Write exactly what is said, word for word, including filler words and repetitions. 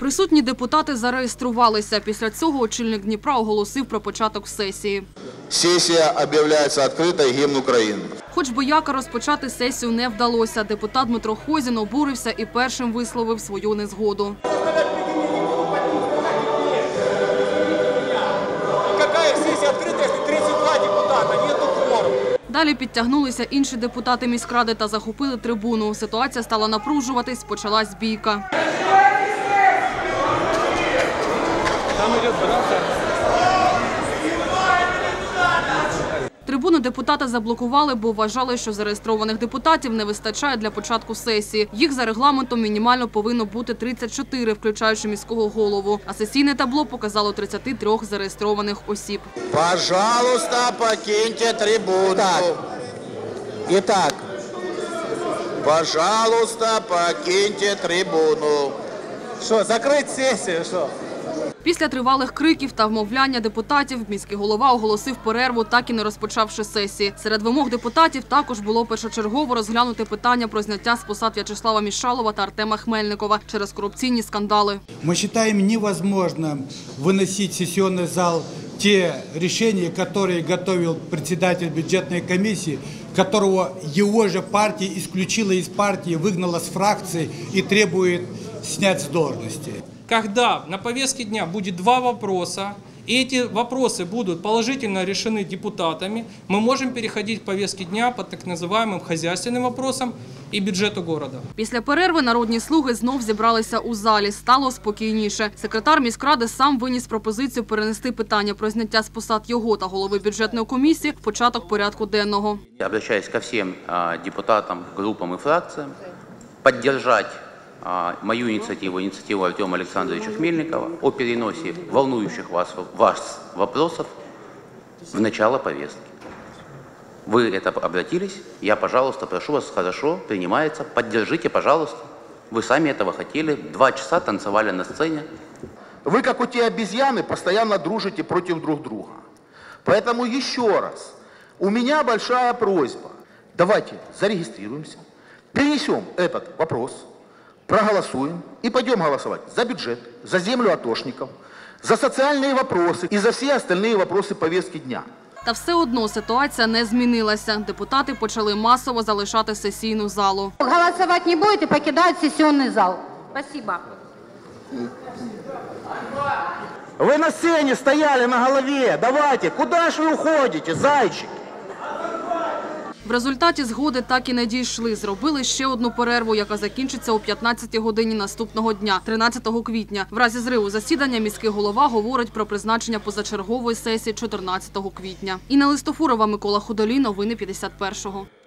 Присутні депутати зареєструвалися. Після цього очільник Дніпра оголосив про початок сесії. Сесія об'являється відкритою, гімн України. Хоч бояка розпочати сесію не вдалося. Депутат Дмитро Хозін обурився і першим висловив свою незгоду. Яка сесія відкрита, якщо тридцять два депутата, немає кворуму? Далі підтягнулися інші депутати міськради та захопили трибуну. Ситуація стала напружуватись, почалась бійка. Трибуну депутата заблокували, бо вважали, що зареєстрованих депутатів не вистачає для початку сесії. Їх за регламентом мінімально повинно бути тридцять чотири, включаючи міського голову. А сесійне табло показало тридцять три зареєстрованих осіб. Пожалуйста, покиньте трибуну. Итак, Пожалуйста, покиньте трибуну. Що, закрити сесію, що? Після тривалих криків та вмовляння депутатів міський голова оголосив перерву, так і не розпочавши сесії. Серед вимог депутатів також було першочергово розглянути питання про зняття з посад В'ячеслава Мішалова та Артема Хмельникова через корупційні скандали. мы считаем невозможным выносить в сессионный зал те решения, которые готовил председатель бюджетной комиссии, которого его же партия исключила из партии, выгнала с фракции и требует снять с должности. Когда на повестке дня будет два вопроса, и эти вопросы будут положительно решены депутатами, мы можем переходить к повестке дня по так называемым хозяйственным вопросам и бюджету города. Після перерви народні слуги знов зібралися у залі. Стало спокійніше. Секретар міськради сам виніс пропозицію перенести питання про зняття з посад його та голови бюджетної комісії в початок порядку денного. Я обращаюсь ко всем депутатам, группам и фракциям поддержать мою инициативу, инициативу Артема Александровича Хмельникова о переносе волнующих вас, вас вопросов в начало повестки. Вы это обратились, я, пожалуйста, прошу вас, хорошо, принимается, поддержите, пожалуйста. Вы сами этого хотели, два часа танцевали на сцене. Вы, как у те обезьяны, постоянно дружите против друг друга. Поэтому еще раз, у меня большая просьба. Давайте зарегистрируемся, перенесем этот вопрос, проголосуем и пойдем голосовать за бюджет, за землю атошников, за социальные вопросы и за все остальные вопросы повестки дня. Та все одно ситуація не змінилася. Депутати почали масово залишати сесійну залу. Голосовать не будете, покидают сессионный зал. Спасибо. Ви на сцені стояли на голові. Давайте, куди ж ви уходите, зайчики? В результаті згоди так і не дійшли. Зробили ще одну перерву, яка закінчиться о п'ятнадцятій годині наступного дня, тринадцятого квітня. В разі зриву засідання міський голова говорить про призначення позачергової сесії чотирнадцятого квітня. Інна Листофурова, Микола Худолій, новини п'ятдесят першого.